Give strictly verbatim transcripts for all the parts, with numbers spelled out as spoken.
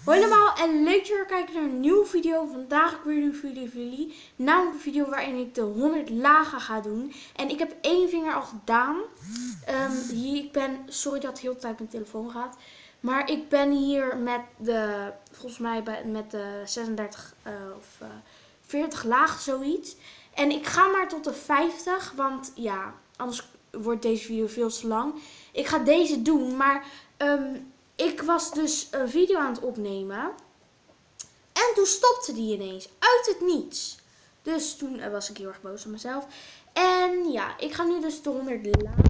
Hoi allemaal en leuk dat jullie kijken naar een nieuwe video. Vandaag heb ik weer een video voor jullie. Namelijk een video waarin ik de honderd lagen ga doen. En ik heb één vinger al gedaan. Um, hier, ik ben, sorry dat het heel de tijd mijn telefoon gaat. Maar ik ben hier met de, volgens mij bij, met de zesendertig uh, of uh, veertig lagen zoiets. En ik ga maar tot de vijftig, want ja, anders wordt deze video veel te lang. Ik ga deze doen, maar um, ik was dus een video aan het opnemen. En toen stopte die ineens, uit het niets. Dus toen uh, was ik heel erg boos op mezelf. En ja, ik ga nu dus de honderd lagen.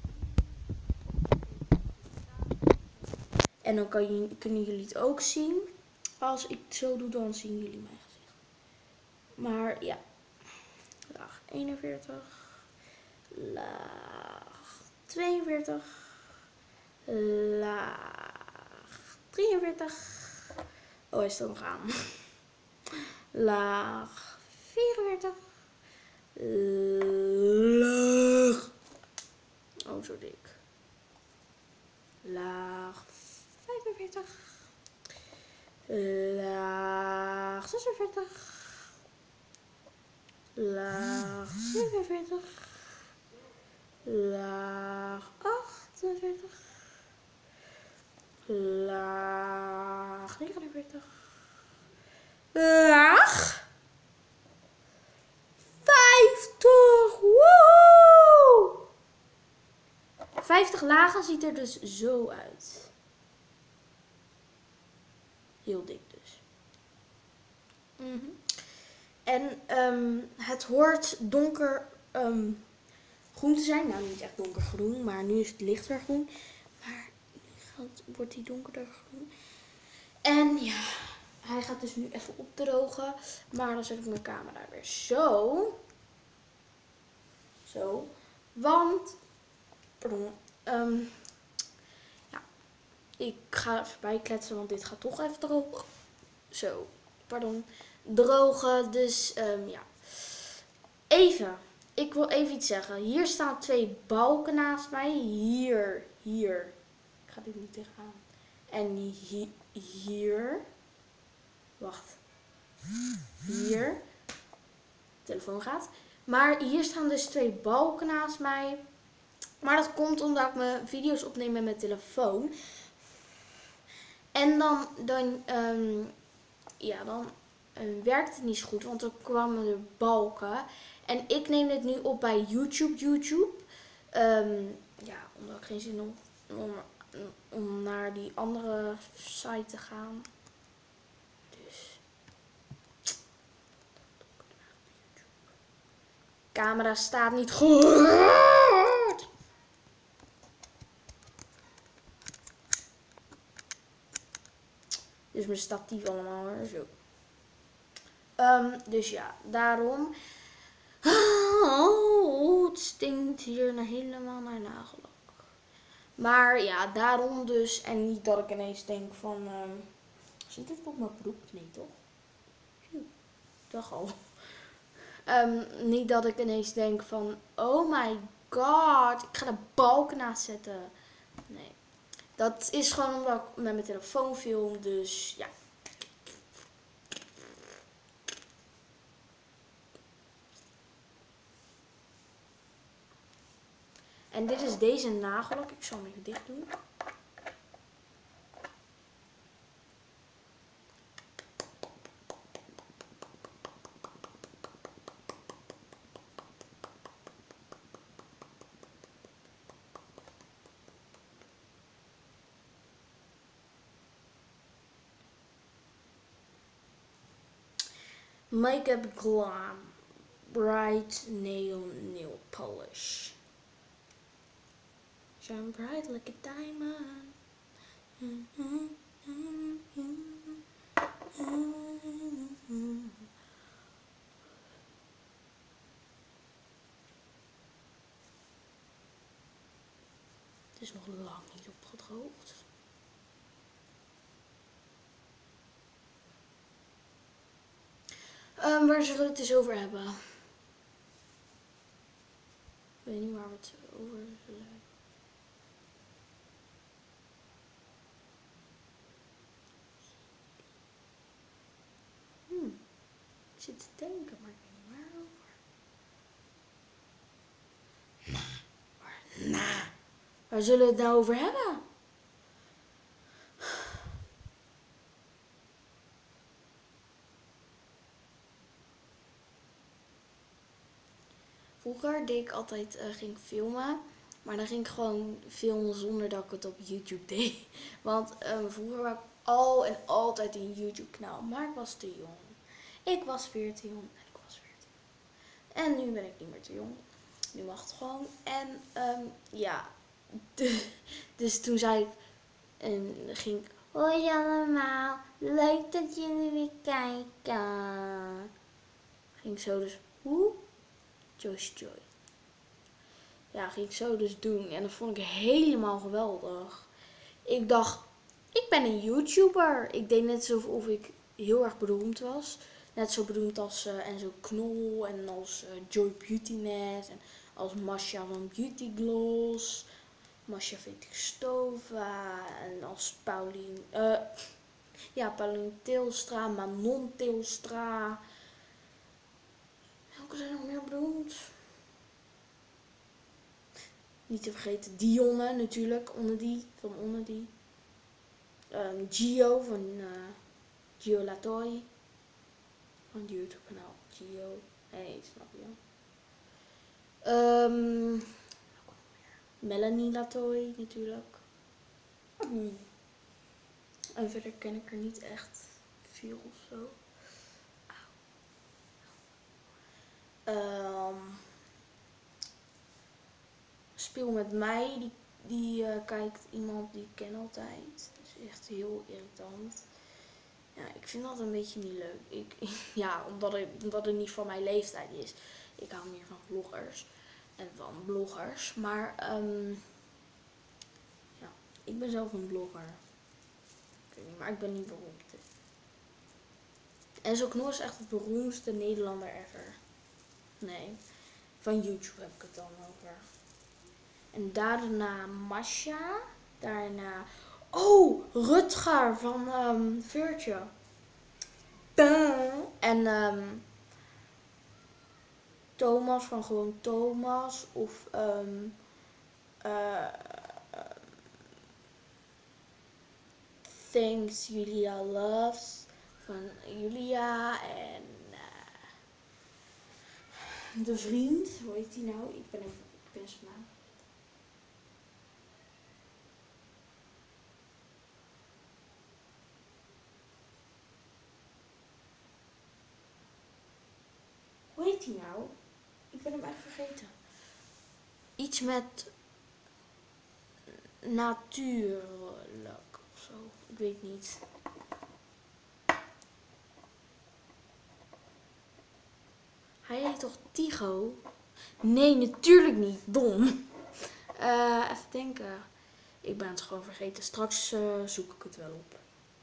En dan kan je, kunnen jullie het ook zien. Als ik het zo doe, dan zien jullie mijn gezicht. Maar ja. Laag eenenveertig. Laag tweeënveertig. Laag drieënveertig. Oh, hij staat nog aan. Laag vierenveertig. Laag. Oh, zo dik. Laag vijfenveertig. Laag zesenveertig. Laag zevenenveertig. Laag achtenveertig. Laag negenenveertig. Laag vijftig. Woe! vijftig lagen ziet er dus zo uit. Heel dik dus. Mm-hmm. En um, het hoort donker um, groen te zijn. Nou, niet echt donkergroen, maar nu is het lichter groen. Maar nu wordt hij donkerder groen. En ja, hij gaat dus nu even opdrogen. Maar dan zet ik mijn camera weer zo. Zo. Want, pardon. Um, ja, ik ga even bijkletsen, want dit gaat toch even drogen. Zo, pardon. Drogen, dus um, ja. Even, ik wil even iets zeggen. Hier staan twee balken naast mij. Hier, hier. Ik ga dit niet tegenaan. En hi hier. Wacht. Hier. De telefoon gaat. Maar hier staan dus twee balken naast mij. Maar dat komt omdat ik mijn video's opneem met mijn telefoon. En dan, dan, um, ja, dan um, werkt het niet zo goed, want er kwamen er balken. En ik neem dit nu op bij YouTube, YouTube. Um, ja, omdat ik geen zin heb om, om naar die andere site te gaan. Dus. De camera staat niet goed. Dus mijn statief allemaal hoor, zo. Um, dus ja, daarom. Oh, het stinkt hier helemaal naar nagellak. Maar ja, daarom dus. En niet dat ik ineens denk van, um, zit dit op mijn broek? Nee toch? Dag al. Um, niet dat ik ineens denk van, oh my god, ik ga de balk naast zetten. Nee. Dat is gewoon omdat ik met mijn telefoon film, dus ja. En dit is deze nagellak. Ik zal hem even dicht doen. Make-up Glam Bright Nail Nail Polish. Shine bright like a diamond. Het is nog lang niet opgedroogd. Um, waar zullen we het eens over hebben? Ik weet niet waar we het over zullen hebben. Ik zit te denken, maar ik weet niet waarover. Nou, nah. Waar zullen we het nou over hebben? Vroeger deed ik altijd, uh, ging ik filmen. Maar dan ging ik gewoon filmen zonder dat ik het op YouTube deed. Want um, vroeger was ik al en altijd een YouTube kanaal. Maar ik was te jong. Ik was weer te jong. En ik was weer te jong. En nu ben ik niet meer te jong. Nu mag het gewoon. En um, ja. De, dus toen zei ik. En ging ik. Hoi allemaal. Leuk dat jullie weer kijken. Ging ik zo dus. Hoe? Joyce Joy. Ja, ging ik zo dus doen. En dat vond ik helemaal geweldig. Ik dacht, ik ben een YouTuber. Ik deed net alsof ik heel erg beroemd was. Net zo beroemd als uh, Enzo Knol en als uh, Joy Beautynet en als Masha van Beauty Gloss. Masha Vetikstova en als Paulien, uh, ja, Paulien Tilstra, Manon Tilstra. Welke zijn nog meer beroemd? Niet te vergeten Dionne natuurlijk, onder die, van onder die. Um, Gio van uh, Gio Latoy. Van het YouTube kanaal. Gio. Nee, snap je. Um, Melanie Latoy natuurlijk. Hmm. En verder ken ik er niet echt veel of zo. Um, speel met mij, die, die uh, kijkt iemand die ik ken altijd. Dat is echt heel irritant. Ja, ik vind dat een beetje niet leuk. Ik, ja, omdat het, omdat het niet van mijn leeftijd is. Ik hou meer van vloggers en van bloggers. Maar um, ja, ik ben zelf een blogger. Ik weet niet, maar ik ben niet beroemd. Enzo Knol is echt het beroemdste Nederlander ever. Nee, van YouTube heb ik het dan over. En daarna Masha. Daarna, oh, Rutger van um, Virtue. En um, Thomas van gewoon Thomas. Of um, uh, Thanks Julia Loves van Julia. En uh, de vriend, hoe heet die nou? Ik ben even, ik ben zijn naam. Hoe heet die nou? Ik ben hem echt vergeten. Iets met natuurlijk of zo. Ik weet niet. Hij heet toch Tigo? Nee, natuurlijk niet. Dom. Uh, even denken. Ik ben het gewoon vergeten. Straks uh, zoek ik het wel op.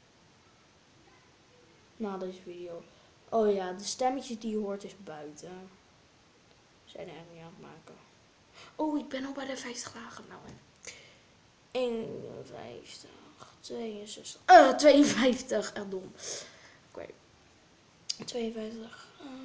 Na deze video. Oh ja, de stemmetjes die je hoort is buiten. We zijn er echt niet aan het maken. Oh, ik ben al bij de vijftig dagen. Nou, eenenvijftig, tweeënzestig, uh, tweeënvijftig. Echt dom. Oké. Okay. tweeënvijftig. Um.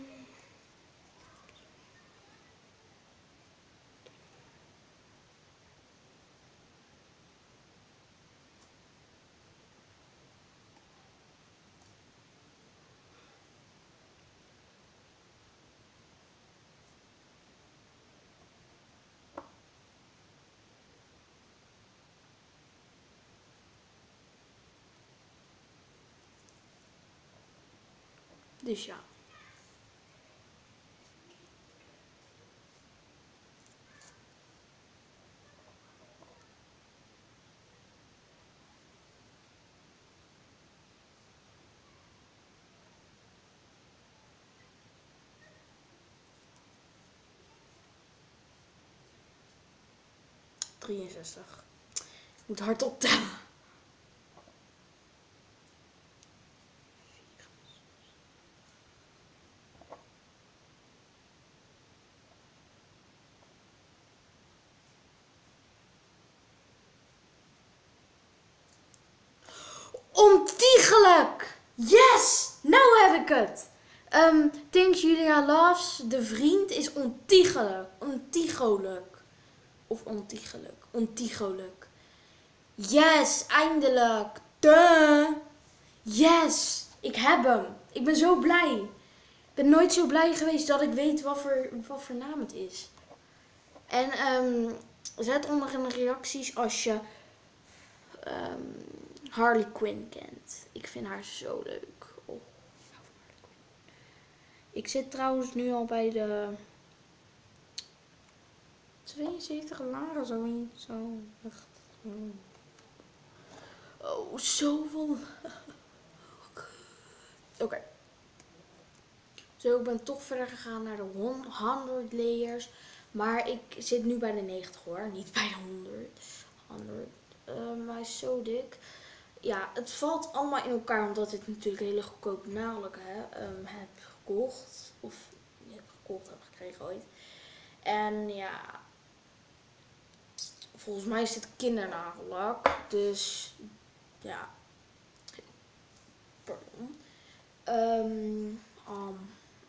Dus ja. drieënzestig. Ik moet hardop tellen. Ontiegelijk! Yes! Nou heb ik het! Um, Things Julia Loves. De vriend is ontiegelijk. Ontiegelijk. Of ontiegelijk. Ontiegelijk. Yes, eindelijk. Duh. Yes, ik heb hem. Ik ben zo blij. Ik ben nooit zo blij geweest dat ik weet wat voor, wat voor naam het is. En um, zet onder in de reacties als je um, Harley Quinn kent. Ik vind haar zo leuk. Oh, ik zit trouwens nu al bij de tweeënzeventig lagen, zo. Zo. Echt. Oh, zoveel. Oké. Okay. Zo, ik ben toch verder gegaan naar de honderd layers. Maar ik zit nu bij de negentig hoor. Niet bij de honderd. honderd. Um, hij is zo dik. Ja, het valt allemaal in elkaar. Omdat ik natuurlijk hele goedkope nagellak um, heb gekocht. Of niet heb gekocht, heb gekregen ooit. En ja. Volgens mij is dit kindernagellak. Dus ja. Pardon. Um, um,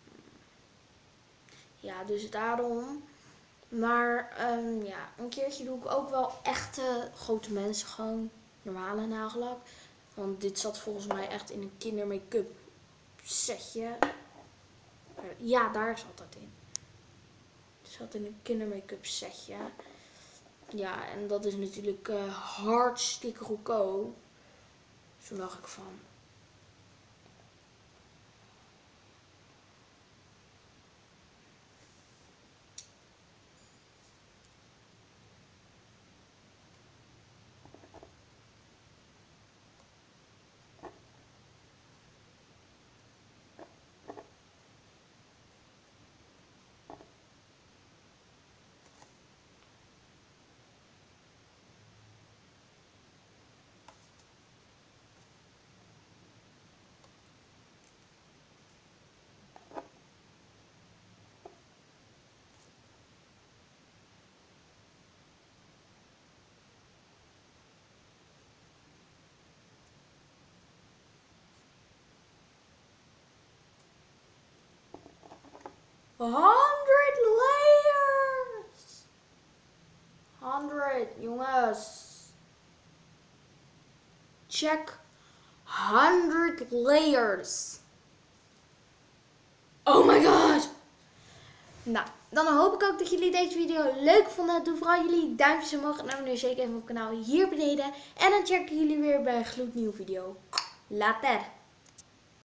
ja, dus daarom. Maar um, ja, een keertje doe ik ook wel echte grote mensen. Gewoon normale nagellak. Want dit zat volgens mij echt in een kindermake-up setje. Ja, daar zat dat in. Het zat in een kindermake-up setje. Ja, en dat is natuurlijk uh, hartstikke goedkoop. Zo dacht ik van. Hundred layers. Hundred, jongens. Check. Hundred layers. Oh my god. Nou, dan hoop ik ook dat jullie deze video leuk vonden. Doe vooral jullie duimpjes omhoog en abonneer zeker even op het kanaal hier beneden. En dan checken jullie weer bij een gloednieuwe video. Later.